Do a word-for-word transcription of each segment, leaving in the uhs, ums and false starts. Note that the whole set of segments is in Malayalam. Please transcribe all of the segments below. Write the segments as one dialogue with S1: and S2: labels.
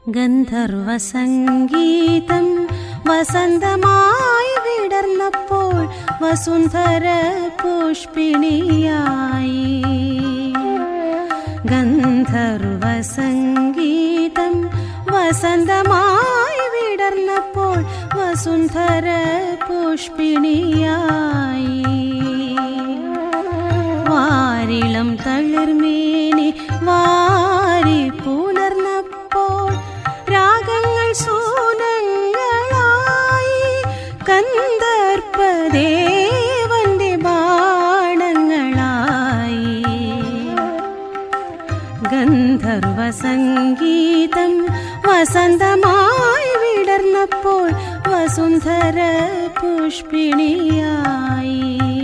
S1: ഗന്ധർവസംഗീതം വസന്തമായി വിടർന്നപ്പോൾ വസുന്ധര പുഷ്പിണിയായി. ഗന്ധർവസംഗീതം വസന്തമായി വിടർന്നപ്പോൾ വസുന്ധര പുഷ്പിണിയായി. വാരിളം തളിർമേനി വാരി പുലർന്നപ്പോൾ രാഗങ്ങൾ സൂനങ്ങളായി. കന്ദർപ്പദേവന്റെ ബാണങ്ങളായി. ഗന്ധർവസംഗീതം വസന്തമായി വിടർന്നപ്പോൾ വസുന്ധര പുഷ്പിണിയായി.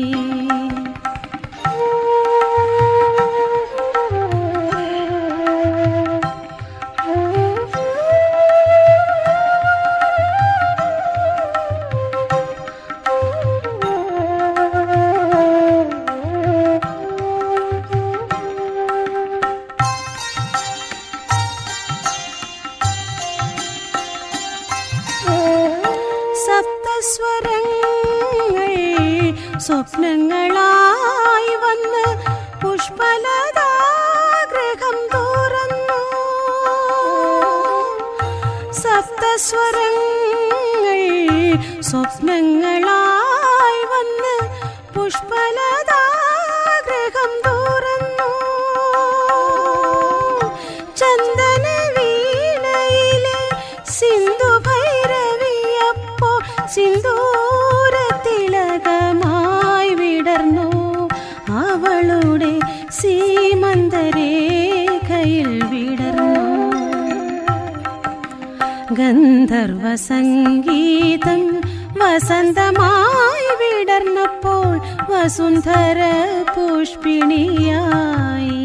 S1: സപ്തസ്വരങ്ങൾ സ്വപ്നങ്ങളായി വന്ന് പുഷ്പലതാഗ്രഹം തുറന്നു. സപ്തസ്വരങ്ങൾ സ്വപ്നങ്ങളായി വന്ന് പുഷ്പലതാഗ്രഹം തുറന്നു. ചന്ദന വീണയിലെ സിന്ധു ഭൈരവിയപ്പോ സിന്ദൂരത്തിലകമായി വിടർന്നു. അവളുടെ സീമന്തരേഖയിൽ വിടർന്നു. ഗന്ധർവസംഗീതം വസന്തമായി വിടർന്നപ്പോൾ വസുന്ധര പുഷ്പിണിയായി.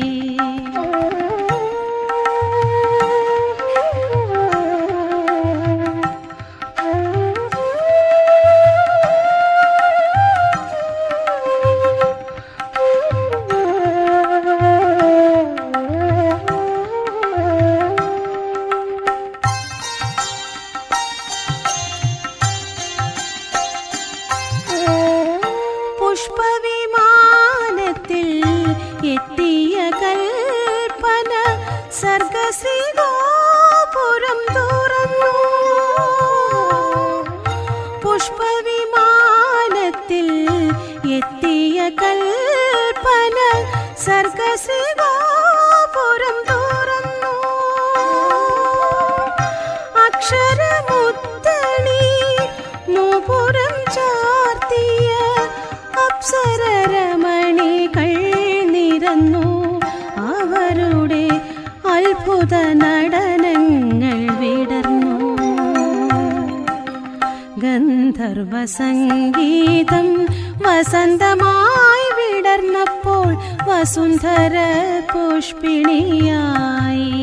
S1: പുഷ്പവിമാനത്തിൽ എത്തിയ കൽപ്പന സർഗശ്രീഗോപുരം തുറന്നു. പുഷ്പവിമാനത്തിൽ എത്തിയ കൽപ്പന സർഗശ്രീഗോപുരം തുറന്നു. അക്ഷരമുത്തണി നൂപുരം ചാർത്തിയ അപ്സരരമണികൾ നിരന്നു. അവരുടെ അത്ഭുത നടനങ്ങൾ വിടർന്നു. ഗന്ധർവസംഗീതം വസന്തമായി വിടർന്നപ്പോൾ വസുന്ധര പുഷ്പിണിയായി.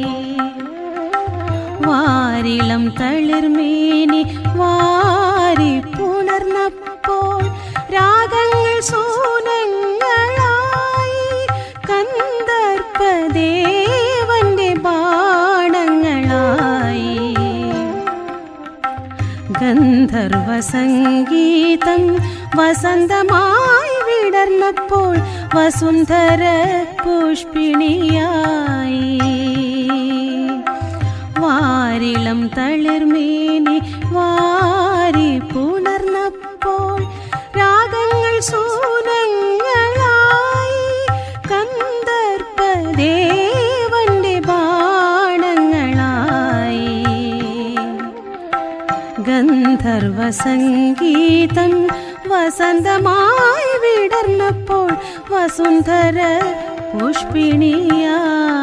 S1: വാരിളം തളിർമേനി വാരി പുണർന്നപ്പോൾ രാഗങ്ങൾ സൂനങ്ങളായി. കന്ദർപ്പദേവന്റെ ബാണങ്ങളായി. ഗന്ധർവസംഗീതം വസന്തമായി വിടർന്നപ്പോൾ വസുന്ധര പുഷ്പിണിയായി. വാരിളം തളിർമേനി വാരി പുണർന്നപ്പോൾ രാഗങ്ങൾ സൂനങ്ങളായി. കന്ദർപ്പദേവന്റെ ബാണങ്ങളായി. ഗന്ധർവസംഗീതം വസന്തമായി വിടർന്നപ്പോൾ വസുന്ധര പുഷ്പിണിയായി.